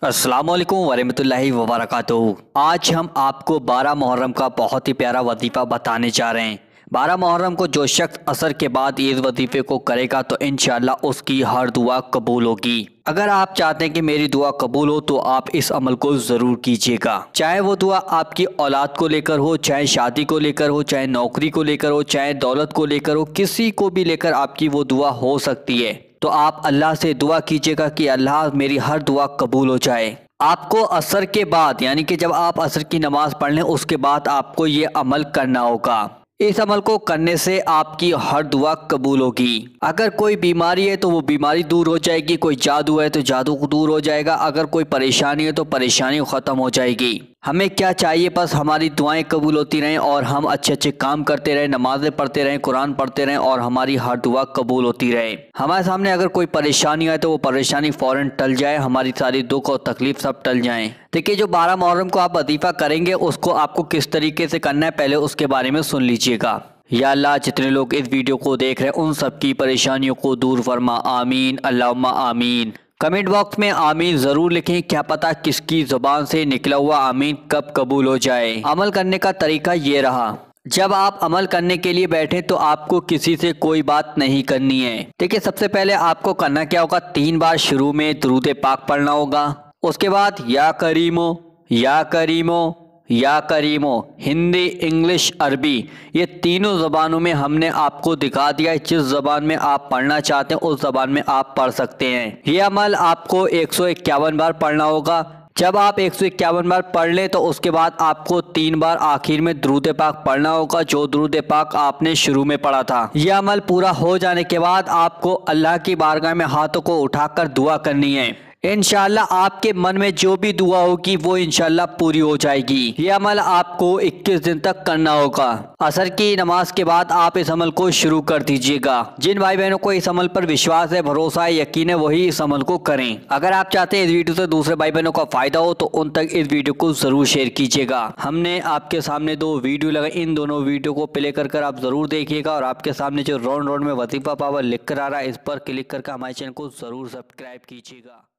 अस्सलाम वालेकुम वरहमतुल्लाहि वबरकातुहू। आज हम आपको 12 मुहर्रम का बहुत ही प्यारा वजीफ़ा बताने जा रहे हैं। 12 मुहर्रम को जो शख्स असर के बाद इस वजीफ़े को करेगा तो इंशाअल्लाह उसकी हर दुआ कबूल होगी। अगर आप चाहते हैं कि मेरी दुआ कबूल हो तो आप इस अमल को ज़रूर कीजिएगा। चाहे वो दुआ आपकी औलाद को लेकर हो, चाहे शादी को लेकर हो, चाहे नौकरी को लेकर हो, चाहे दौलत को लेकर हो, किसी को भी लेकर आपकी वो दुआ हो सकती है। तो आप अल्लाह से दुआ कीजिएगा कि अल्लाह मेरी हर दुआ कबूल हो जाए। आपको असर के बाद यानी कि जब आप असर की नमाज़ पढ़ लें उसके बाद आपको ये अमल करना होगा। इस अमल को करने से आपकी हर दुआ कबूल होगी। अगर कोई बीमारी है तो वो बीमारी दूर हो जाएगी, कोई जादू है तो जादू दूर हो जाएगा, अगर कोई परेशानी है तो परेशानी ख़त्म हो जाएगी। हमें क्या चाहिए, बस हमारी दुआएं कबूल होती रहें और हम अच्छे अच्छे काम करते रहें, नमाज़ें पढ़ते रहें, कुरान पढ़ते रहें और हमारी हर दुआ कबूल होती रहे। हमारे सामने अगर कोई परेशानी आए तो वो परेशानी फ़ौरन टल जाए, हमारी सारी दुख और तकलीफ सब टल जाएं। देखिए, जो 12 मुहर्रम को आप वजीफ़ा करेंगे उसको आपको किस तरीके से करना है पहले उसके बारे में सुन लीजिएगा। या अल्लाह, जितने लोग इस वीडियो को देख रहे हैं उन सबकी परेशानियों को दूर फरमा, आमीन अल्लाहुम्मा आमीन। कमेंट बॉक्स में आमीन ज़रूर लिखें, क्या पता किसकी ज़ुबान से निकला हुआ आमीन कब कबूल हो जाए। अमल करने का तरीका ये रहा, जब आप अमल करने के लिए बैठे तो आपको किसी से कोई बात नहीं करनी है। देखिए, सबसे पहले आपको करना क्या होगा, 3 बार शुरू में दुरूद पाक पढ़ना होगा। उसके बाद या करीमो, या करीमो, या करीमो, हिंदी, इंग्लिश, अरबी, ये तीनों ज़बानों में हमने आपको दिखा दिया है। जिस ज़बान में आप पढ़ना चाहते हैं उस ज़बान में आप पढ़ सकते हैं। ये अमल आपको 151 बार पढ़ना होगा। जब आप 151 बार पढ़ लें तो उसके बाद आपको 3 बार आखिर में दुरूद पाक पढ़ना होगा, जो दुरूद पाक आपने शुरू में पढ़ा था। यह अमल पूरा हो जाने के बाद आपको अल्लाह की बारगाह में हाथों को उठाकर दुआ करनी है। इंशाअल्लाह आपके मन में जो भी दुआ होगी वो इंशाअल्लाह पूरी हो जाएगी। ये अमल आपको 21 दिन तक करना होगा। असर की नमाज के बाद आप इस अमल को शुरू कर दीजिएगा। जिन भाई बहनों को इस अमल पर विश्वास है, भरोसा है, यकीन है, वही इस अमल को करें। अगर आप चाहते हैं इस वीडियो से दूसरे भाई बहनों का फायदा हो तो उन तक इस वीडियो को जरूर शेयर कीजिएगा। हमने आपके सामने 2 वीडियो लगाए, इन दोनों वीडियो को प्ले कर आप जरूर देखिएगा और आपके सामने जो राउंड में वजीफा पावर लिख कर आ रहा है इस पर क्लिक करके हमारे चैनल को जरूर सब्सक्राइब कीजिएगा।